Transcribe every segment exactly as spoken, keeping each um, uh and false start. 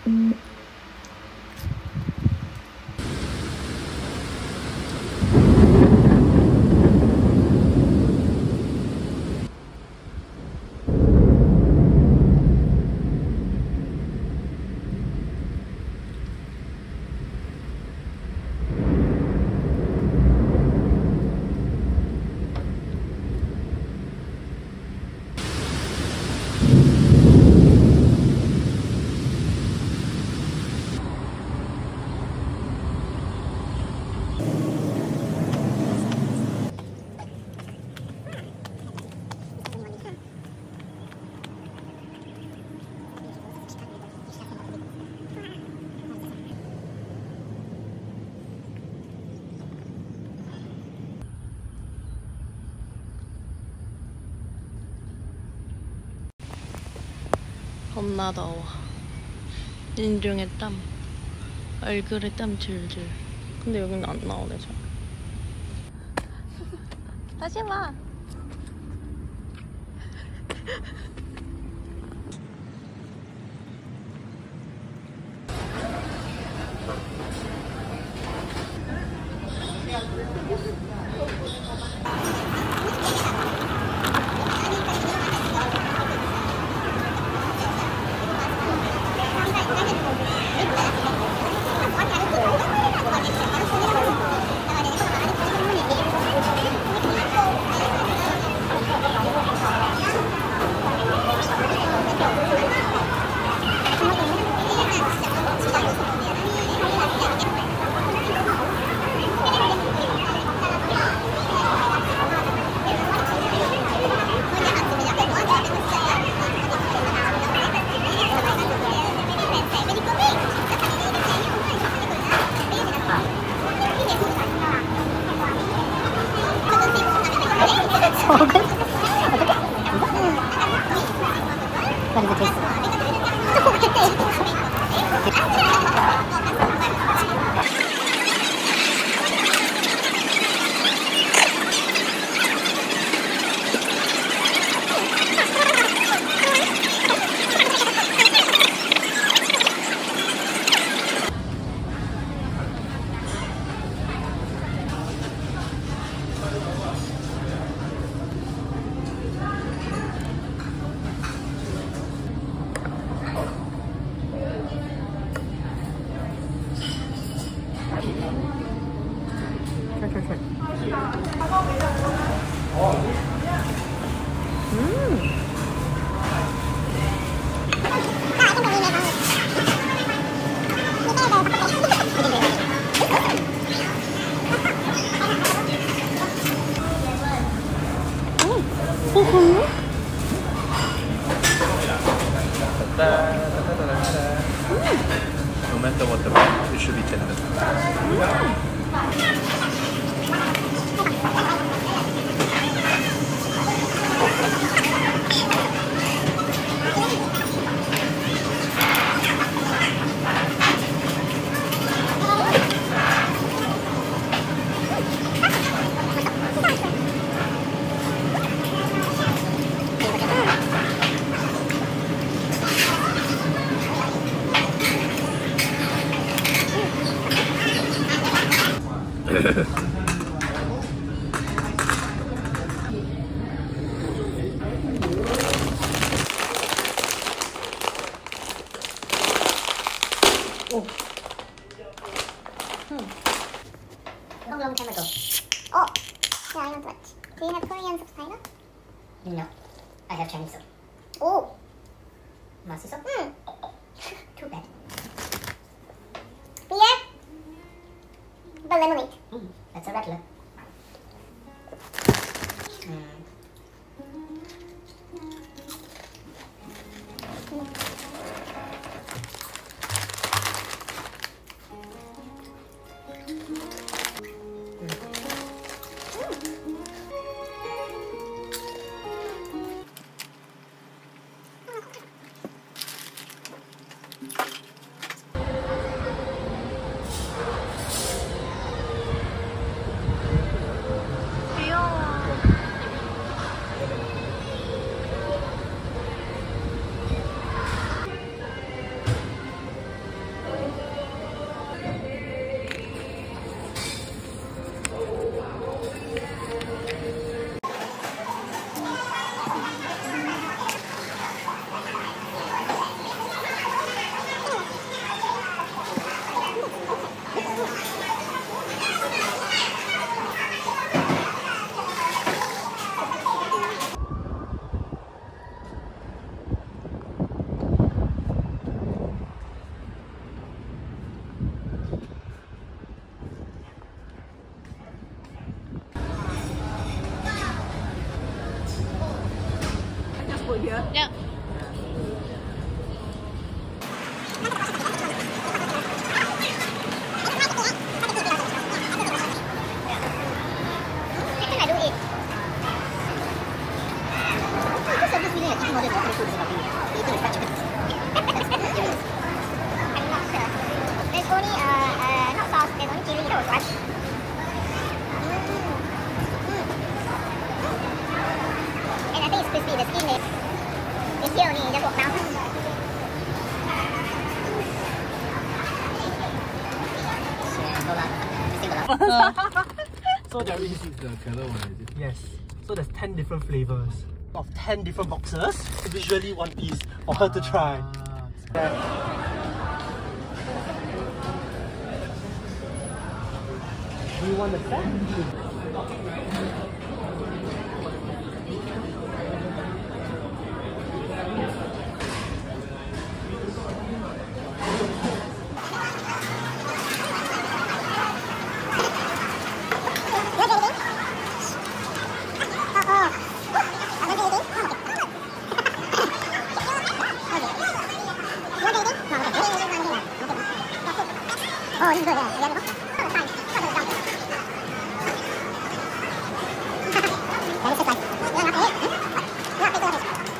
겁나 더워. 인중에 땀, 얼굴에 땀 줄줄. 근데 여기는 안 나오네 잘. 다시 와. No matter what the price, it should be tender. Oh. Hmm. Long, long time ago. Oh! Yeah, I know what. Do you have Korean subtitle? No. I have Chinese soup. Oh! Masa soup? Hmm. Too bad. Beer? The lemonade. Mm, that's a regular. Mm. There's only uh, uh, not sauce, there's only chili sauce, right? And I think it's crispy, the skin is, it's here only, you just walk down. So there is The color one, is it? yes. So there's ten different flavors of ten different boxes. Visually one piece for her to try. Do you want the set? Oh, this is good, yeah. Yeah, no? Fine. That is just like, you want to eat? You want to eat?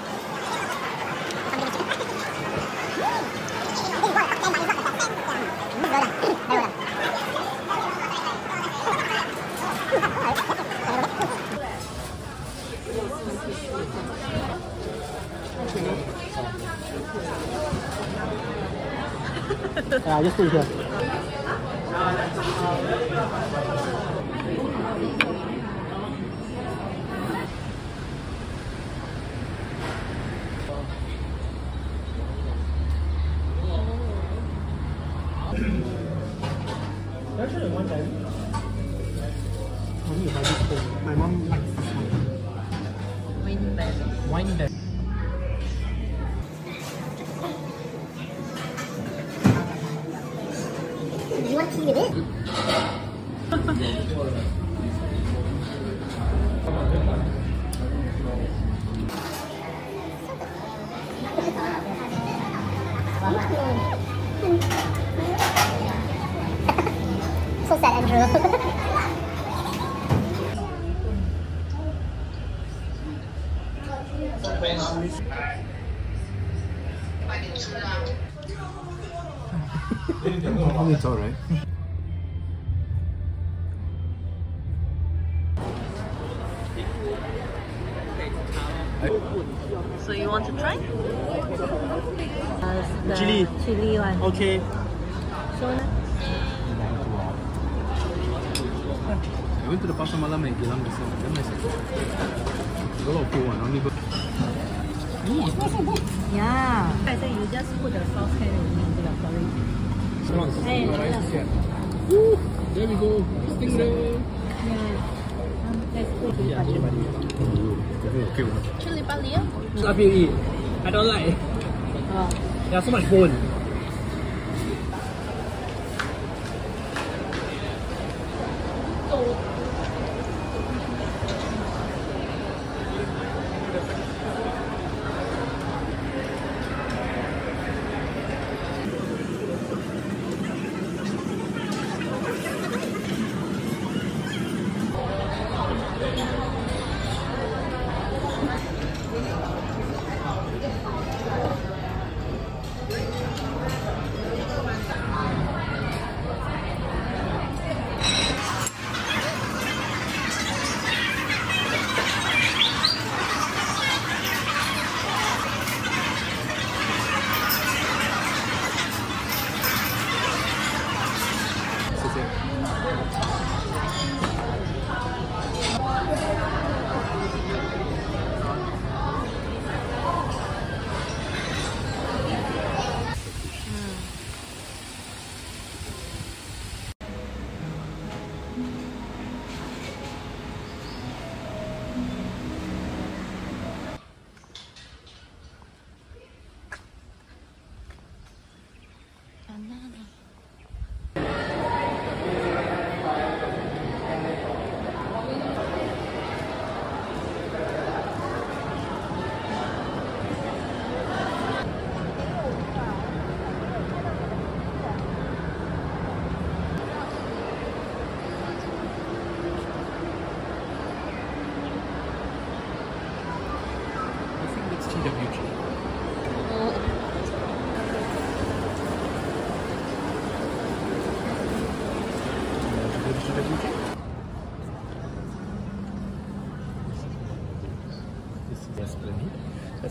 Yeah, just put it here. Actually, one time, only about this thing. My mom likes this one. Wine bag. Wine bag. You want tea with it? So sad, Andrew. It's alright. So you want to try? Uh, the Chili. Chili one. Okay. So I went to the Pasar Malam and Geylang just now. Damn nice. Got a lot of food one. Only go. yeah. I say you just put the sauce can into the curry. Hey, Woo! There we go. Stingray. yeah. Um, let's put chili padi. Okay, okay. Chili padi, yeah? It's up you eat. I don't like. Oh. There's so much bone.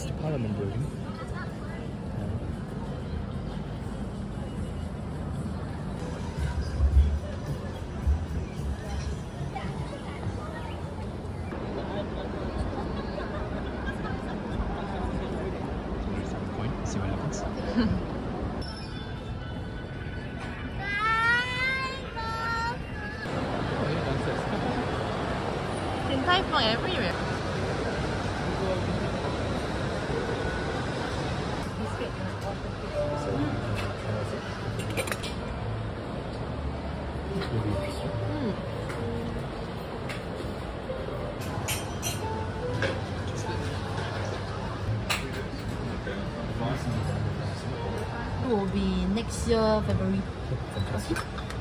It's Parliament building. See what happens. Din Tai Fung everywhere. It will be next year February. Fantastic.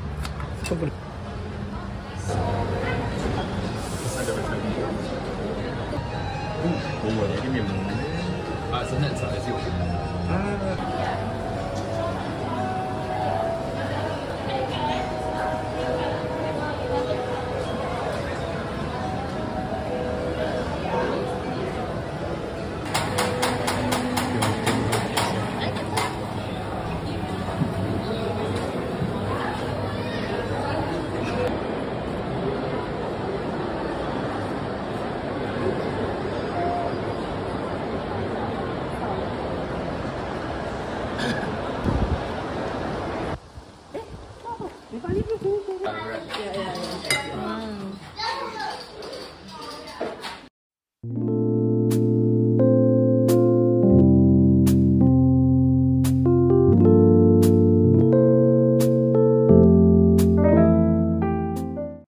Ah, it's a net size. Yeah, yeah.